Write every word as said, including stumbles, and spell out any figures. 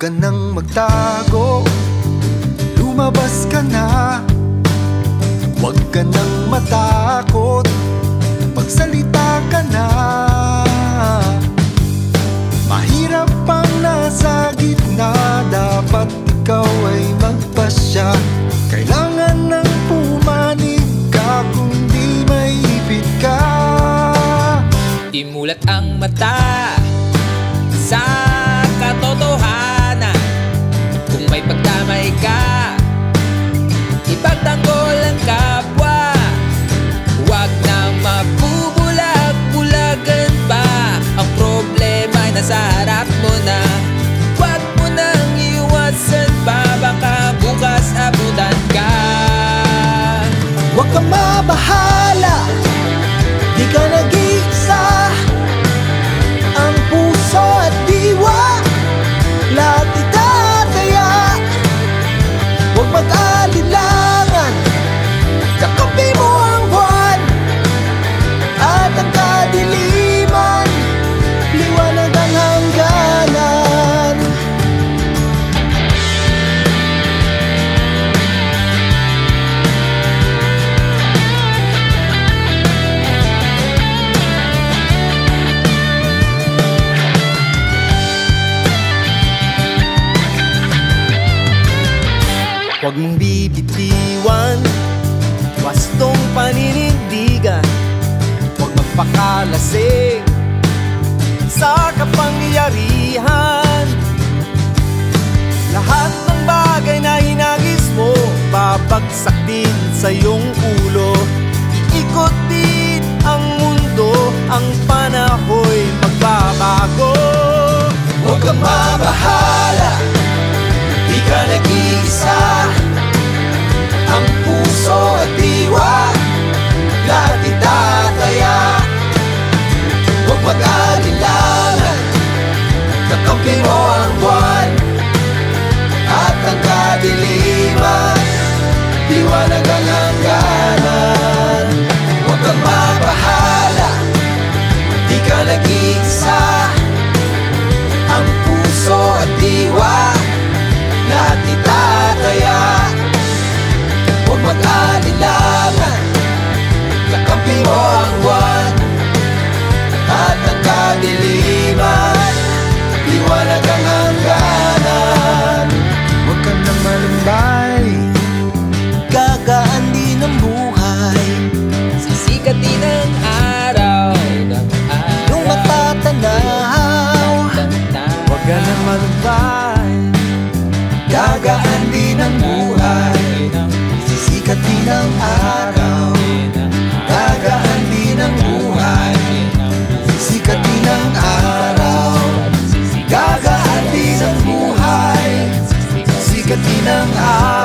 ka nang magtago, lumabas ka na. Huwag ka nang matakot, magsalita ka na. Mahirap pang nasa gitna, dapat ikaw ay magpasya. Kailangan nang pumanig ka kung di maipit ka. Imulat ang mata sa katotohanan. Kung may pagdamay ka, ipagtanggol ang kapwa. Huwag na mabubulag-bulagan pa. Ang problema ay nasa harap mo na. Huwag mo nang iwasan pa, baka bukas abutan ka. Huwag kang mabahala, di ka nag-iisa. Ang puso at diwa, lahat itataya. Huwag mag-alilangan, kakampi mo ang buwan at ang kadiliman, liwanag ang hangganan. Huwag mong bibitiwan wastong paninindigan. Huwag magpakalasing sa kapangyarihan. Lahat ng bagay na hinagis mo, babagsak din sa iyong ulo. Ikot din ang mundo, ang panahoy magbabago. Huwag kang mabahala, di ka nag-iisa. Ang puso at diwa, lahat itataya. Huwag mag-alilangan, kakampi mo ang buwan at ang kadiliman, liwanag ang hangganan. Huwag kang mabahala, di ka nag-iisa. Ang puso at diwa, lahat itataya. Huwag mag-alilangan, kakampi mo ang buwan at ang kadiliman, liwanag ang hangganan. Huwag ka na malumbay, gagaan din ang buhay. Sisikat din ang araw ng araw. Yung matatanaw, Huwag ka na malumbay, gagaan din ang buhay. Sisikat din ang araw, gagaan din ang buhay. Sisikat din ang araw, gagaan din ang buhay. Sisikat din ang araw.